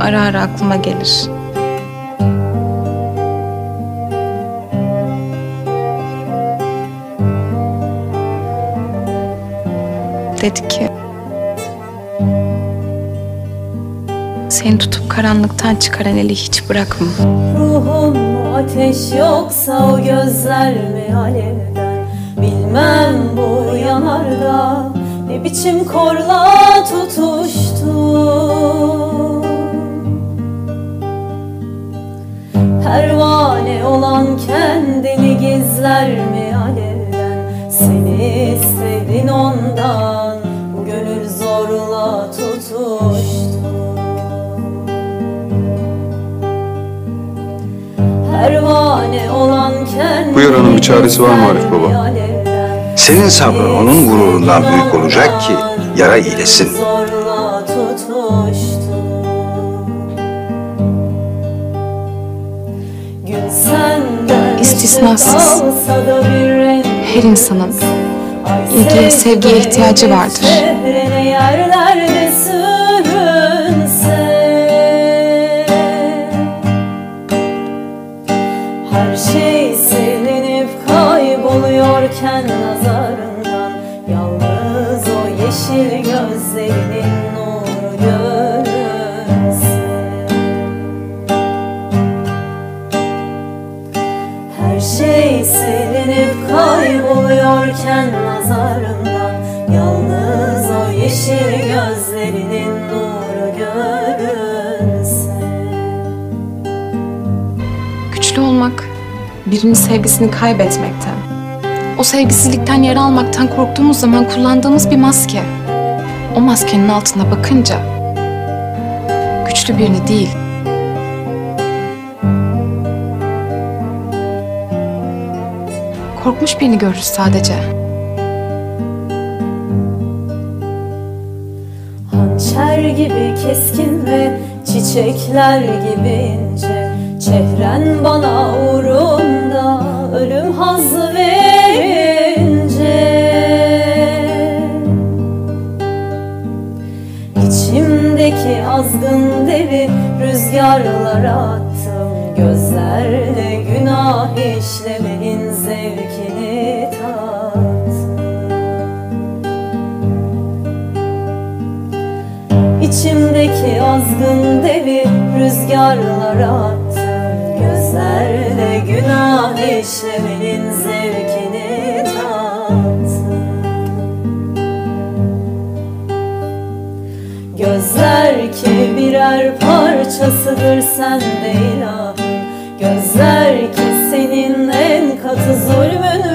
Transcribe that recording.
ara ara aklıma gelir. Dedi ki, seni tutup karanlıktan çıkaran eli hiç bırakma. Ruhum ateş yoksa o gözler mi alevden? Bilmem bu yanarda ne biçim korla tutuştu. Pervane olan kendini gizler mi alevden? Seni istedin ondan, bu gönül zorla tutuştu. Pervane olan kendini. Bu yaranın bir çaresi var mı Arif Baba? Senin sabrın onun gururundan büyük olacak ki yara iyileşsin. İstisnasız her insanın ilgiye, sevgiye ihtiyacı vardır. Her şey silinip kayboluyorken nazarından, yalnız o yeşil gözlerinin nuru görünse. Her şey silinip kayboluyorken nazarından, yalnız o yeşil gözlerinin nuru görünse. Güçlü olmak, birinin sevgisini kaybetmekten, o sevgisizlikten yara almaktan korktuğumuz zaman kullandığımız bir maske. O maskenin altına bakınca güçlü birini değil, korkmuş birini görürüz sadece. Hançer gibi keskin ve çiçekler gibi ince, çehren bana uğrunda ölüm hazzı verince. İçimdeki azgın devi rüzgarlara attım, gözlerle günah işlemenin zevkini tattım. İçimdeki azgın devi rüzgarlara attım, gözlerle günah işlemenin zevkini tattım. Gözler ki birer parçasıdır sende ilahım, gözler ki senin en katı zulmün